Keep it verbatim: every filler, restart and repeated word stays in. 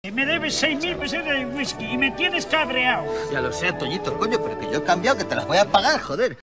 Que me debes seis mil pesetas de whisky y me tienes cabreado. Ya lo sé, Toñito, coño, pero que yo he cambiado, que te las voy a pagar, joder.